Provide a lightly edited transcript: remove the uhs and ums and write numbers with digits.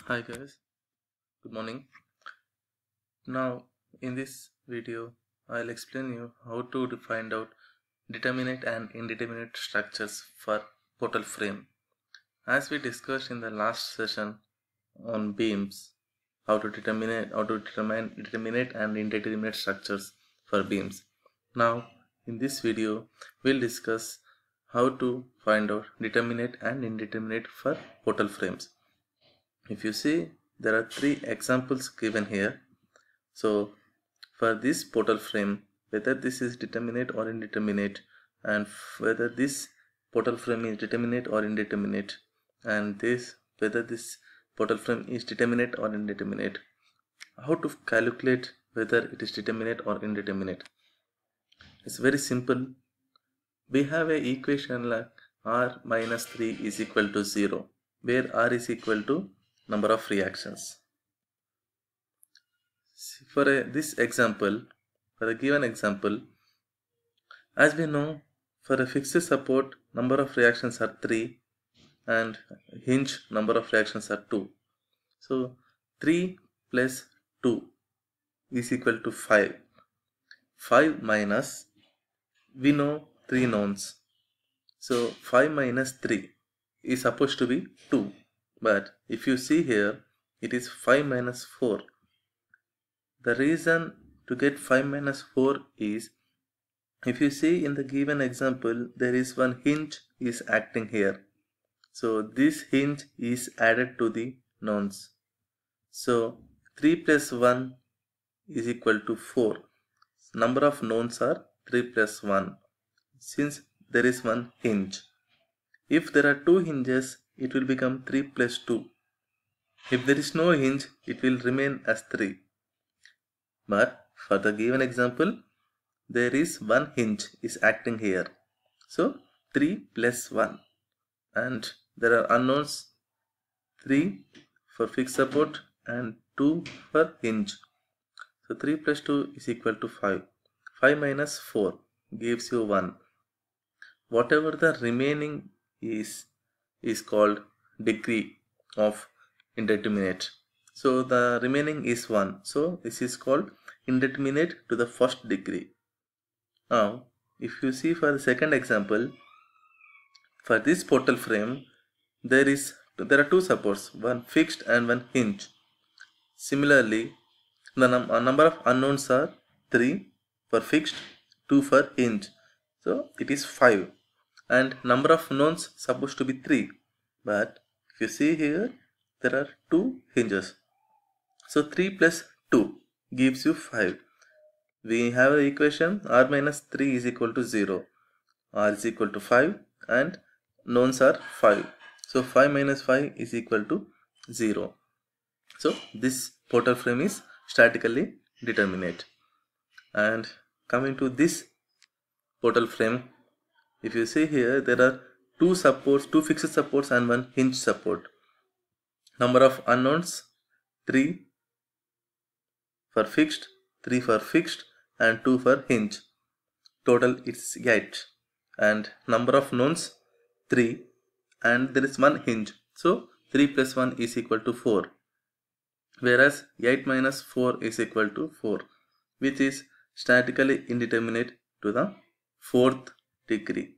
Hi guys, good morning. Now in this video I'll explain you how to find out determinate and indeterminate structures for portal frame. As we discussed in the last session on beams, how to determine determinate and indeterminate structures for beams. Now in this video we'll discuss how to find out determinate and indeterminate for portal frames. If you see, there are three examples given here. So for this portal frame, whether this is determinate or indeterminate, and whether this portal frame is determinate or indeterminate, and whether this portal frame is determinate or indeterminate, how to calculate whether it is determinate or indeterminate. It's very simple. We have a equation like r minus 3 is equal to 0, where r is equal to number of reactions. For this example, for the given example, as we know, for a fixed support, number of reactions are 3 and hinge number of reactions are 2. So 3 plus 2 is equal to 5. 5 minus, we know 3 knowns. So 5 minus 3 is supposed to be 2. But if you see here, it is 5 minus 4. The reason to get 5 minus 4 is, if you see in the given example, there is one hinge is acting here. So this hinge is added to the knowns. So 3 plus 1 is equal to 4. Number of knowns are 3 plus 1, since there is one hinge. If there are two hinges, it will become 3 plus 2. If there is no hinge, it will remain as 3. But for the given example, there is one hinge is acting here. So 3 plus 1. And there are unknowns, 3 for fixed support and 2 for hinge. So 3 plus 2 is equal to 5. 5 minus 4 gives you 1. Whatever the remaining is called degree of indeterminate. So the remaining is 1. So this is called indeterminate to the first degree. Now, if you see for the second example, for this portal frame, there are two supports, one fixed and one hinge. Similarly, the number of unknowns are 3 for fixed, 2 for hinge. So it is 5. And number of knowns supposed to be 3. But if you see here, there are 2 hinges. So 3 plus 2 gives you 5. We have the equation r minus 3 is equal to 0. R is equal to 5 and knowns are 5. So 5 minus 5 is equal to 0. So this portal frame is statically determinate. And coming to this portal frame, if you see here, there are two fixed supports and one hinge support. Number of unknowns, 3 for fixed, 3 for fixed and 2 for hinge. Total is 8. And number of knowns, 3, and there is one hinge. So 3 plus 1 is equal to 4. Whereas 8 minus 4 is equal to 4, which is statically indeterminate to the fourth degree.